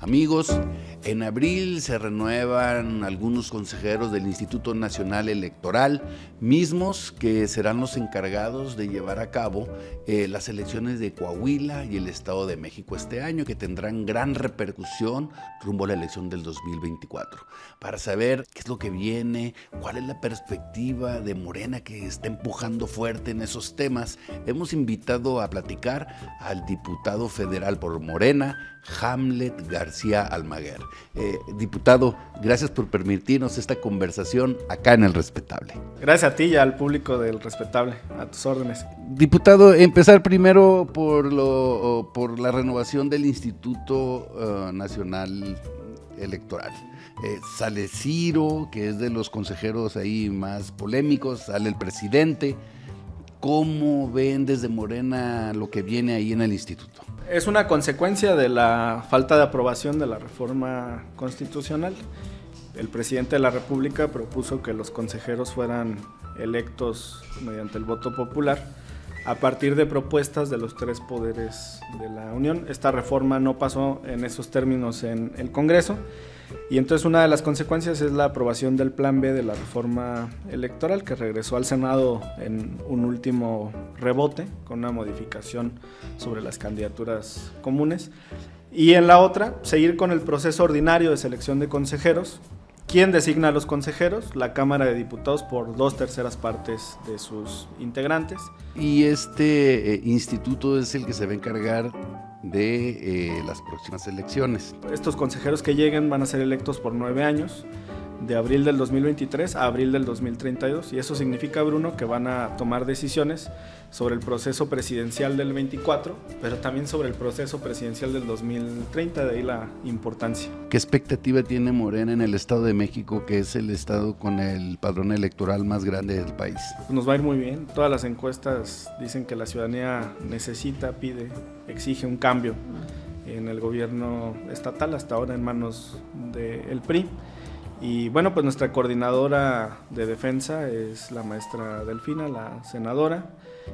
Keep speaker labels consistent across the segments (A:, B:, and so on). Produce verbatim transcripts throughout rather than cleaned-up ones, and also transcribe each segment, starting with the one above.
A: Amigos, en abril se renuevan algunos consejeros del Instituto Nacional Electoral, mismos que serán los encargados de llevar a cabo eh, las elecciones de Coahuila y el Estado de México este año, que tendrán gran repercusión rumbo a la elección del dos mil veinticuatro. Para saber qué es lo que viene, cuál es la perspectiva de Morena que está empujando fuerte en esos temas, hemos invitado a platicar al diputado federal por Morena, Hamlet García Almaguer. Eh, diputado, gracias por permitirnos esta conversación acá en El Respetable.
B: Gracias a ti y al público del Respetable, a tus órdenes.
A: Diputado, empezar primero por, lo, por la renovación del Instituto uh, Nacional Electoral. Eh, sale Ciro, que es de los consejeros ahí más polémicos, sale el presidente. ¿Cómo ven desde Morena lo que viene ahí en el instituto?
B: Es una consecuencia de la falta de aprobación de la reforma constitucional. El presidente de la República propuso que los consejeros fueran electos mediante el voto popular a partir de propuestas de los tres poderes de la Unión. Esta reforma no pasó en esos términos en el Congreso y entonces una de las consecuencias es la aprobación del Plan B de la reforma electoral, que regresó al Senado en un último rebote con una modificación sobre las candidaturas comunes, y en la otra seguir con el proceso ordinario de selección de consejeros. ¿Quién designa a los consejeros? La Cámara de Diputados por dos terceras partes de sus integrantes.
A: Y este eh, instituto es el que se va a encargar de eh, las próximas elecciones.
B: Estos consejeros que lleguen van a ser electos por nueve años, de abril del dos mil veintitrés a abril del dos mil treinta y dos, y eso significa, Bruno, que van a tomar decisiones sobre el proceso presidencial del veinticuatro, pero también sobre el proceso presidencial del dos mil treinta, de ahí la importancia.
A: ¿Qué expectativa tiene Morena en el Estado de México, que es el estado con el padrón electoral más grande del país?
B: Pues nos va a ir muy bien. Todas las encuestas dicen que la ciudadanía necesita, pide, exige un cambio en el gobierno estatal, hasta ahora en manos del P R I. Y bueno, pues nuestra coordinadora de defensa es la maestra Delfina, la senadora,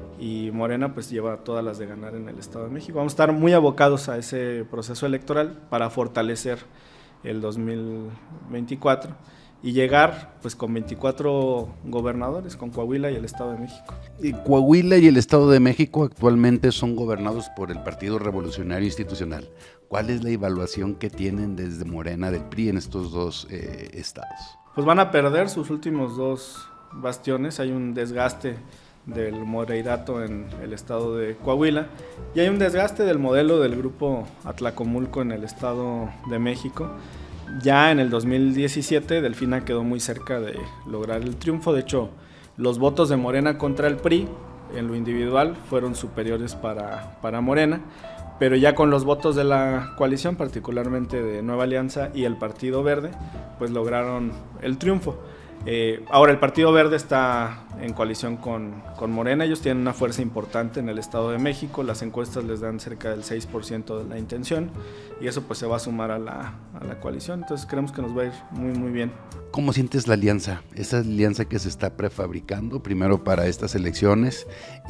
B: y Morena pues lleva todas las de ganar en el Estado de México. Vamos a estar muy abocados a ese proceso electoral para fortalecer el dos mil veinticuatro y llegar pues con veinticuatro gobernadores, con Coahuila y el Estado de México.
A: Y Coahuila y el Estado de México actualmente son gobernados por el Partido Revolucionario Institucional. ¿Cuál es la evaluación que tienen desde Morena del P R I en estos dos eh, estados?
B: Pues van a perder sus últimos dos bastiones. Hay un desgaste del moreirato en el estado de Coahuila y hay un desgaste del modelo del grupo Atlacomulco en el Estado de México. Ya en el dos mil diecisiete Delfina quedó muy cerca de lograr el triunfo. De hecho, los votos de Morena contra el P R I en lo individual fueron superiores para, para Morena, pero ya con los votos de la coalición, particularmente de Nueva Alianza y el Partido Verde, pues lograron el triunfo. Eh, ahora el Partido Verde está en coalición con, con Morena. Ellos tienen una fuerza importante en el Estado de México, las encuestas les dan cerca del seis por ciento de la intención y eso pues se va a sumar a la, a la coalición, entonces creemos que nos va a ir muy muy bien.
A: ¿Cómo sientes la alianza? Esa alianza que se está prefabricando primero para estas elecciones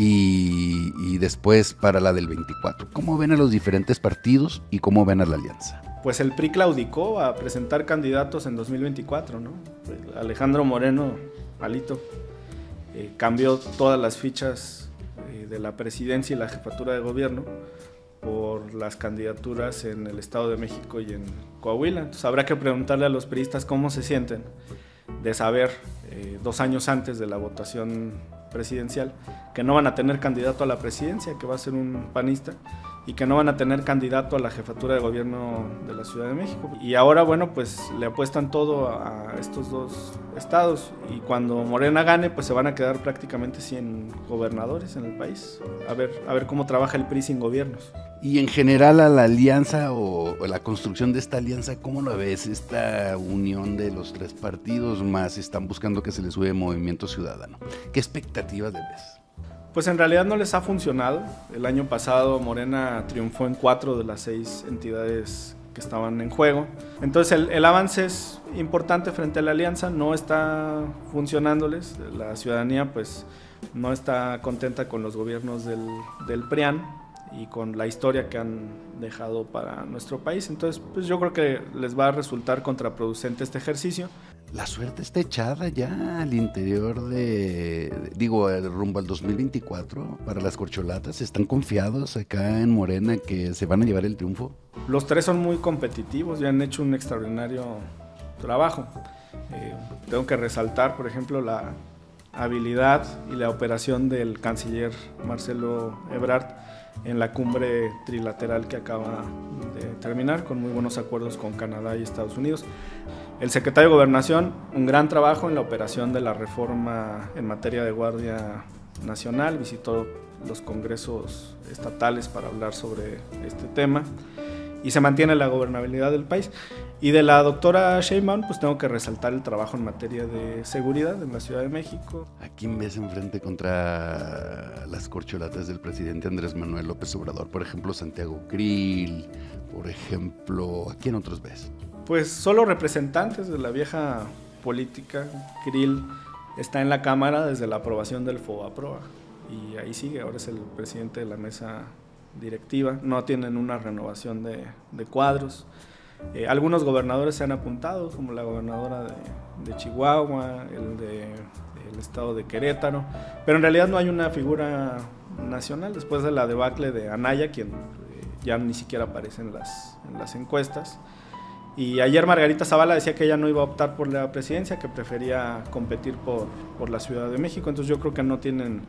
A: y, y después para la del veinticuatro. ¿Cómo ven a los diferentes partidos y cómo ven a la alianza?
B: Pues el P R I claudicó a presentar candidatos en dos mil veinticuatro, ¿no? Alejandro Moreno, Alito, eh, cambió todas las fichas eh, de la presidencia y la jefatura de gobierno por las candidaturas en el Estado de México y en Coahuila. Entonces habrá que preguntarle a los priistas cómo se sienten de saber eh, dos años antes de la votación presidencial que no van a tener candidato a la presidencia, que va a ser un panista, y que no van a tener candidato a la jefatura de gobierno de la Ciudad de México. Y ahora, bueno, pues le apuestan todo a estos dos estados y cuando Morena gane, pues se van a quedar prácticamente cien gobernadores en el país. A ver, a ver cómo trabaja el P R I sin gobiernos.
A: Y en general a la alianza o, o la construcción de esta alianza, ¿cómo la ves? Esta unión de los tres partidos más están buscando que se les sube Movimiento Ciudadano. ¿Qué expectativas le ves?
B: Pues en realidad no les ha funcionado. El año pasado Morena triunfó en cuatro de las seis entidades que estaban en juego. Entonces el, el avance es importante frente a la alianza, no está funcionándoles. La ciudadanía pues no está contenta con los gobiernos del, del P R I A N y con la historia que han dejado para nuestro país. Entonces, pues yo creo que les va a resultar contraproducente este ejercicio.
A: La suerte está echada ya al interior de, digo, rumbo al dos mil veinticuatro para las corcholatas. ¿Están confiados acá en Morena que se van a llevar el triunfo?
B: Los tres son muy competitivos y han hecho un extraordinario trabajo. Eh, tengo que resaltar, por ejemplo, la habilidad y la operación del canciller Marcelo Ebrard en la cumbre trilateral que acaba de terminar, con muy buenos acuerdos con Canadá y Estados Unidos. El secretario de Gobernación, un gran trabajo en la operación de la reforma en materia de Guardia Nacional, visitó los congresos estatales para hablar sobre este tema y se mantiene la gobernabilidad del país. Y de la doctora Sheinbaum, pues tengo que resaltar el trabajo en materia de seguridad en la Ciudad de México.
A: ¿A quién ves enfrente contra las corcholatas del presidente Andrés Manuel López Obrador? Por ejemplo, Santiago Krill, por ejemplo, ¿a quién otros ves?
B: Pues solo representantes de la vieja política. Krill está en la Cámara desde la aprobación del FOBAPROA y ahí sigue, ahora es el presidente de la mesa directiva. No tienen una renovación de, de cuadros. Eh, algunos gobernadores se han apuntado, como la gobernadora de, de Chihuahua, el de el estado de Querétaro, pero en realidad no hay una figura nacional después de la debacle de Anaya, quien eh, ya ni siquiera aparece en las, en las encuestas. Y ayer Margarita Zavala decía que ella no iba a optar por la presidencia, que prefería competir por, por la Ciudad de México. Entonces yo creo que no tienen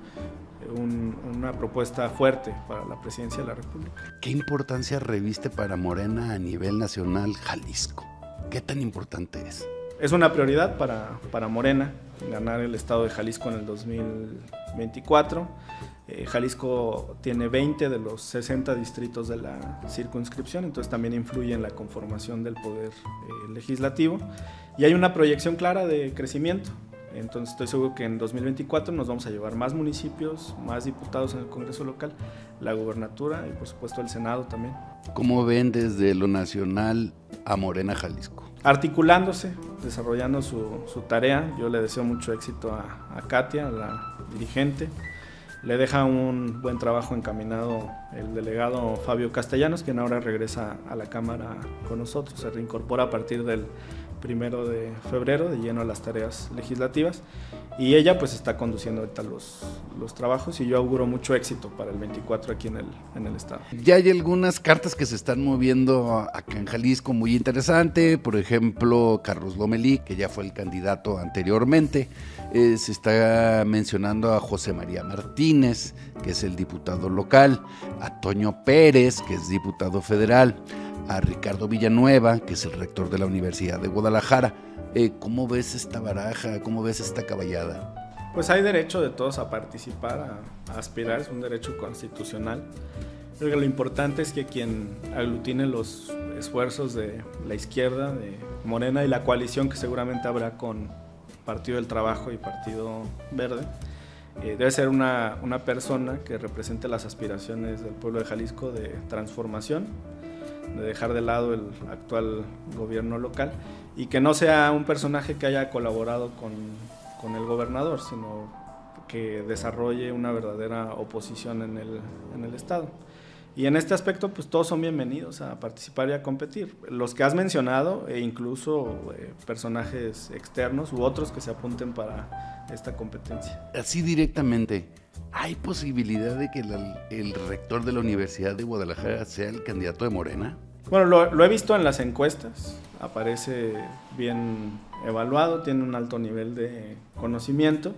B: un, una propuesta fuerte para la presidencia de la República.
A: ¿Qué importancia reviste para Morena a nivel nacional Jalisco? ¿Qué tan importante es?
B: Es una prioridad para, para Morena ganar el estado de Jalisco en el dos mil veinticuatro. Eh, Jalisco tiene veinte de los sesenta distritos de la circunscripción, entonces también influye en la conformación del poder eh, legislativo. Y hay una proyección clara de crecimiento. Entonces estoy seguro que en dos mil veinticuatro nos vamos a llevar más municipios, más diputados en el Congreso local, la gubernatura y por supuesto el Senado también.
A: ¿Cómo ven desde lo nacional a Morena Jalisco?
B: Articulándose, desarrollando su, su tarea. Yo le deseo mucho éxito a, a Katia, la dirigente. Le deja un buen trabajo encaminado el delegado Fabio Castellanos, quien ahora regresa a la Cámara con nosotros, se reincorpora a partir del primero de febrero de lleno a las tareas legislativas y ella pues está conduciendo ahorita los, los trabajos y yo auguro mucho éxito para el veinticuatro aquí en el, en el estado.
A: Ya hay algunas cartas que se están moviendo acá en Jalisco muy interesante, por ejemplo Carlos Lomelí, que ya fue el candidato anteriormente, eh, se está mencionando a José María Martínez, que es el diputado local, a Toño Pérez, que es diputado federal, a Ricardo Villanueva, que es el rector de la Universidad de Guadalajara. Eh, ¿Cómo ves esta baraja? ¿Cómo ves esta caballada?
B: Pues hay derecho de todos a participar, a, a aspirar, es un derecho constitucional. Creo que lo importante es que quien aglutine los esfuerzos de la izquierda, de Morena y la coalición que seguramente habrá con Partido del Trabajo y Partido Verde, eh, debe ser una, una persona que represente las aspiraciones del pueblo de Jalisco de transformación, de dejar de lado el actual gobierno local y que no sea un personaje que haya colaborado con, con el gobernador, sino que desarrolle una verdadera oposición en el, en el estado. Y en este aspecto, pues todos son bienvenidos a participar y a competir. Los que has mencionado, e incluso eh, personajes externos u otros que se apunten para esta competencia.
A: Así directamente, ¿hay posibilidad de que la, el rector de la Universidad de Guadalajara sea el candidato de Morena?
B: Bueno, lo, lo he visto en las encuestas, aparece bien evaluado, tiene un alto nivel de conocimiento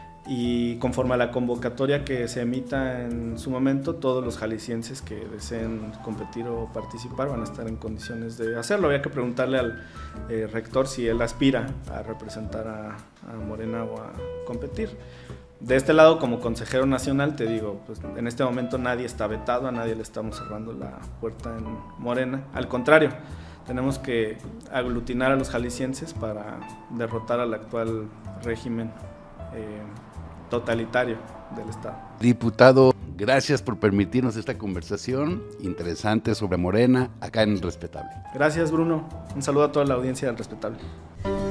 B: y conforme a la convocatoria que se emita en su momento, todos los jaliscienses que deseen competir o participar van a estar en condiciones de hacerlo. Había que preguntarle al eh, rector si él aspira a representar a, a Morena o a competir. De este lado, como consejero nacional, te digo, pues en este momento nadie está vetado, a nadie le estamos cerrando la puerta en Morena. Al contrario, tenemos que aglutinar a los jaliscienses para derrotar al actual régimen eh, totalitario del Estado.
A: Diputado, gracias por permitirnos esta conversación interesante sobre Morena acá en El Respetable.
B: Gracias, Bruno. Un saludo a toda la audiencia del Respetable.